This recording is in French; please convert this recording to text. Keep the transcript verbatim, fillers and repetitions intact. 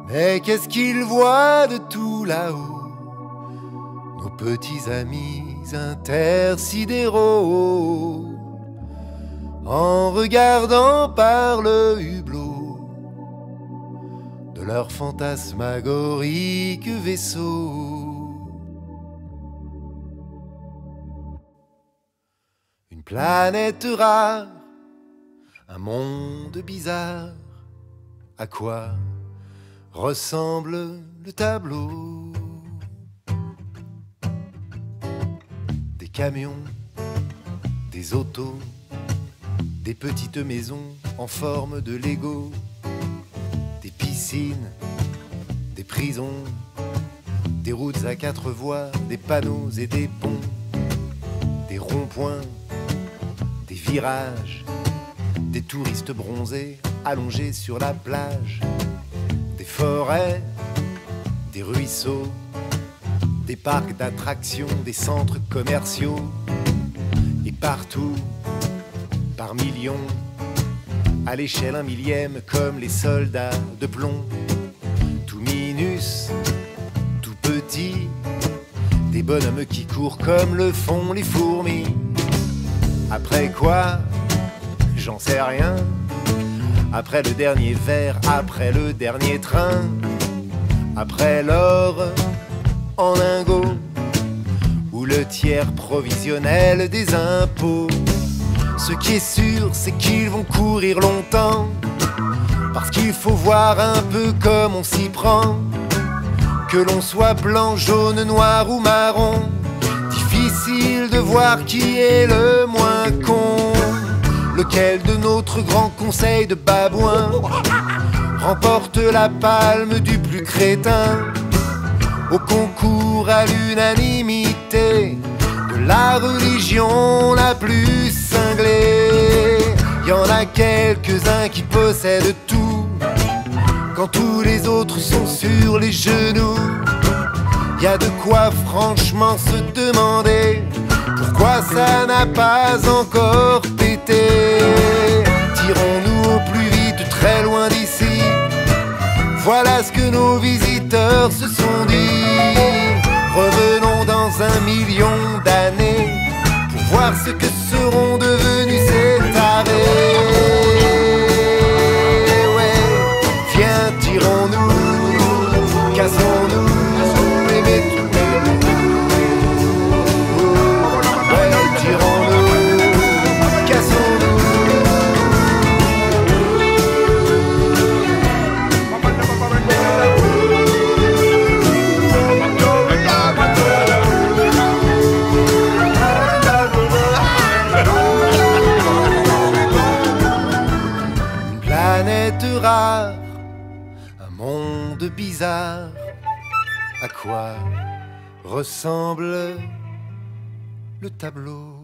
Mais qu'est-ce qu'ils voient de tout là-haut, nos petits amis intersidéraux, en regardant par le hublot de leur fantasmagorique vaisseau. Une planète rare, un monde bizarre, à quoi ressemble le tableau? Des camions, des autos, des petites maisons en forme de Lego, des piscines, des prisons, des routes à quatre voies, des panneaux et des ponts, des ronds-points, des virages, des touristes bronzés allongés sur la plage, des forêts, des ruisseaux, des parcs d'attractions, des centres commerciaux, et partout, par millions, à l'échelle un millième, comme les soldats de plomb, tout minus, tout petit, des bonhommes qui courent comme le font les fourmis. Après quoi, j'en sais rien. Après le dernier verre, après le dernier train, après l'or en lingots, ou le tiers provisionnel des impôts. Ce qui est sûr, c'est qu'ils vont courir longtemps, parce qu'il faut voir un peu comme on s'y prend. Que l'on soit blanc, jaune, noir ou marron, difficile de voir qui est le moins con. Lequel de notre grand conseil de babouin remporte la palme du plus crétin au concours à l'unanimité de la religion la plus cinglée? Y en a quelques-uns qui possèdent tout quand tous les autres sont sur les genoux. Y a de quoi franchement se demander pourquoi ça n'a pas encore pété. Tirons-nous au plus vite très loin d'ici, voilà ce que nos visiteurs se sont dit. Revenons dans un million d'années pour voir ce que seront devenus ces tarés. Ouais, viens, tirons-nous, cassons-nous et mettons-nous. Ouais, tirons-nous, cassons-nous. Rare, un monde bizarre, à quoi ressemble le tableau?